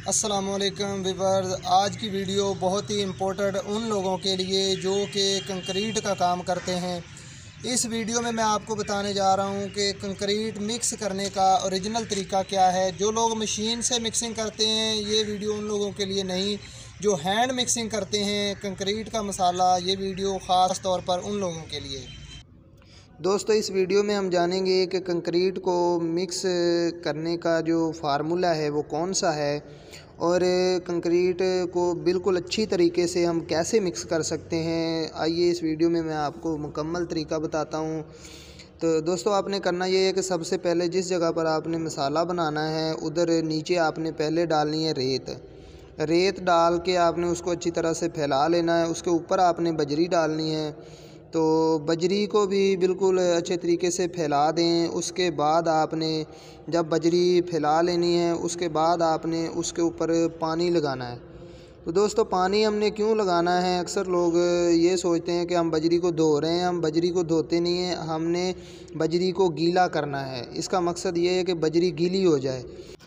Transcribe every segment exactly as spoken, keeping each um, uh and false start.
अस्सलामुअलैकुम व्यूअर्स, आज की वीडियो बहुत ही इम्पोर्टेंट उन लोगों के लिए जो कि कंक्रीट का काम करते हैं। इस वीडियो में मैं आपको बताने जा रहा हूं कि कंक्रीट मिक्स करने का ओरिजिनल तरीका क्या है। जो लोग मशीन से मिक्सिंग करते हैं ये वीडियो उन लोगों के लिए नहीं, जो हैंड मिक्सिंग करते हैं कंक्रीट का मसाला, ये वीडियो ख़ास तौर पर उन लोगों के लिए। दोस्तों, इस वीडियो में हम जानेंगे कि कंक्रीट को मिक्स करने का जो फार्मूला है वो कौन सा है और कंक्रीट को बिल्कुल अच्छी तरीके से हम कैसे मिक्स कर सकते हैं। आइए इस वीडियो में मैं आपको मुकम्मल तरीका बताता हूँ। तो दोस्तों, आपने करना ये है कि सबसे पहले जिस जगह पर आपने मसाला बनाना है उधर नीचे आपने पहले डालनी है रेत। रेत डाल के आपने उसको अच्छी तरह से फैला लेना है। उसके ऊपर आपने बजरी डालनी है, तो बजरी को भी बिल्कुल अच्छे तरीके से फैला दें। उसके बाद आपने जब बजरी फैला लेनी है उसके बाद आपने उसके ऊपर पानी लगाना है। तो दोस्तों, पानी हमने क्यों लगाना है, अक्सर लोग ये सोचते हैं कि हम बजरी को धो रहे हैं। हम बजरी को धोते नहीं हैं, हमने बजरी को गीला करना है। इसका मकसद ये है कि बजरी गीली हो जाए।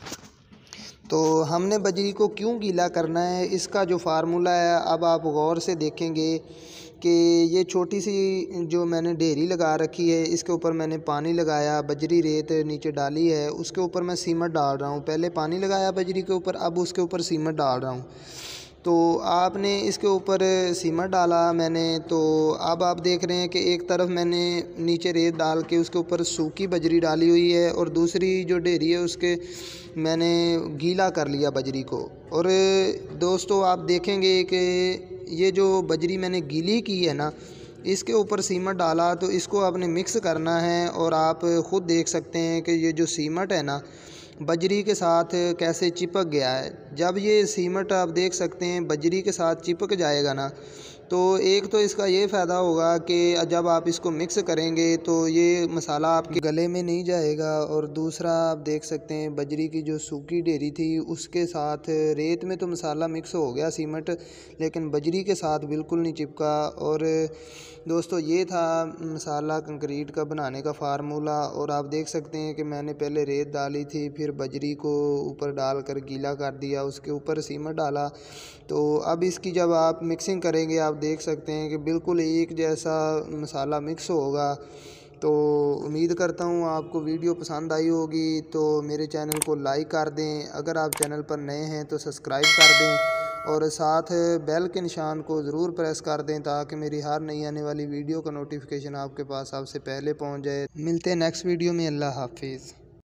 तो हमने बजरी को क्यों गीला करना है, इसका जो फार्मूला है अब आप गौर से देखेंगे कि ये छोटी सी जो मैंने ढेरी लगा रखी है इसके ऊपर मैंने पानी लगाया, बजरी रेत नीचे डाली है, उसके ऊपर मैं सीमेंट डाल रहा हूँ। पहले पानी लगाया बजरी के ऊपर, अब उसके ऊपर सीमेंट डाल रहा हूँ। तो आपने इसके ऊपर सीमेंट डाला मैंने, तो अब आप देख रहे हैं कि एक तरफ मैंने नीचे रेत डाल के उसके ऊपर सूखी बजरी डाली हुई है और दूसरी जो ढेरी है उसके मैंने गीला कर लिया बजरी को। और दोस्तों, आप देखेंगे कि ये जो बजरी मैंने गीली की है ना, इसके ऊपर सीमेंट डाला, तो इसको आपने मिक्स करना है। और आप ख़ुद देख सकते हैं कि ये जो सीमेंट है ना बजरी के साथ कैसे चिपक गया है। जब ये सीमेंट आप देख सकते हैं बजरी के साथ चिपक जाएगा ना, तो एक तो इसका ये फ़ायदा होगा कि जब आप इसको मिक्स करेंगे तो ये मसाला आपके गले में नहीं जाएगा। और दूसरा आप देख सकते हैं बजरी की जो सूखी ढेरी थी उसके साथ रेत में तो मसाला मिक्स हो गया सीमेंट, लेकिन बजरी के साथ बिल्कुल नहीं चिपका। और दोस्तों, ये था मसाला कंक्रीट का बनाने का फार्मूला। और आप देख सकते हैं कि मैंने पहले रेत डाली थी, फिर बजरी को ऊपर डालकर गीला कर दिया, उसके ऊपर सीमेंट डाला। तो अब इसकी जब आप मिक्सिंग करेंगे आप देख सकते हैं कि बिल्कुल एक जैसा मसाला मिक्स होगा। तो उम्मीद करता हूँ आपको वीडियो पसंद आई होगी। तो मेरे चैनल को लाइक कर दें, अगर आप चैनल पर नए हैं तो सब्सक्राइब कर दें और साथ बेल के निशान को ज़रूर प्रेस कर दें ताकि मेरी हर नई आने वाली वीडियो का नोटिफिकेशन आपके पास सबसे पहले पहुँच जाए। मिलते हैं नेक्स्ट वीडियो में। अल्लाह हाफिज़।